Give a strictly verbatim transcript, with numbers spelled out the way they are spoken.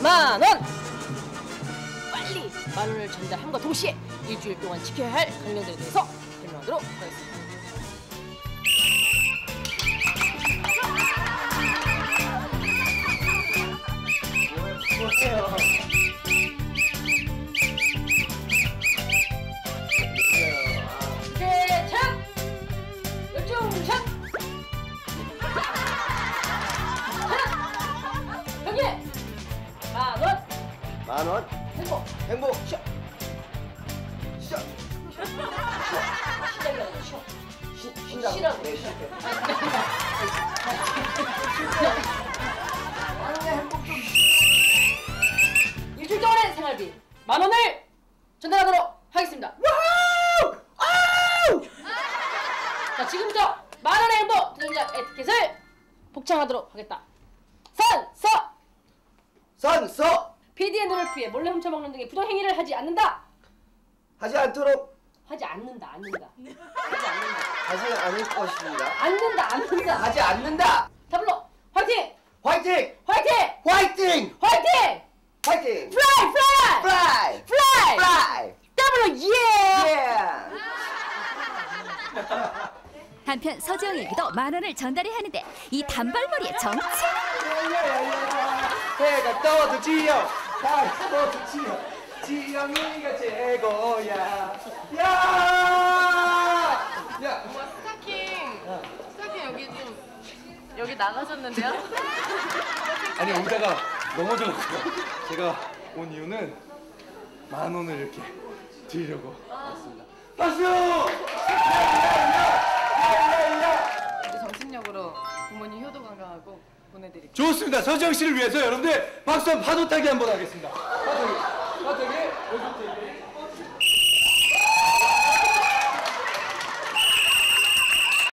만 원! 빨리 만 원을 전달함과 동시에 일주일 동안 지켜야 할 강령들에 대해서 설명하도록 하겠습니다. 뭐예요? 대창! 열중샷! 여기! 만 원! 만 원? 행복! 행복! 쉬어! 시작! 시작이 아니라 쉬어! 시, 시작! 쉬라고. 네, 시작해. 일주일 동안의 생활비 만 원을 전달하도록 하겠습니다. 와우! 아우! 자, 지금부터 만 원의 행복 도전자 에티켓을 복창하도록 하겠다. 선! 서! 선서! 피디의 눈을 피해 몰래 훔쳐먹는 등의 부정행위를 하지 않는다. 하지 않도록 하지 않는다. 않는다. 하지 않는다. 하지 않을 것입니다. 않는다. 않는다. 하지 않는다! 타블로 화이팅! 화이팅! 화이팅! 화이팅! 화이팅! 화이팅! 플라이! 플라이! 플라이! 플라이! 플라이! 더블로 예! 예! 한편 서지영에게도 만 원을 전달해야 하는데 이 단발머리의 정체. 해가 떠도 지영, 달이 떠도 지영, 지영이가 최고야. 야! 야! 엄마 스타킹 스타킹 여기 좀 여기 나가셨는데요? 아니 오다가 넘어져가지고 제가 온 이유는 만 원을 이렇게 드리려고 왔습니다. 박수! 정신력으로 부모님 효도 건강하고 보내드릴게요. 좋습니다. 서지영 씨를 위해서 여러분들 박수 한번 파도 타기 한번 하겠습니다. 파도 타기, 파도 타기, 오줌 타기.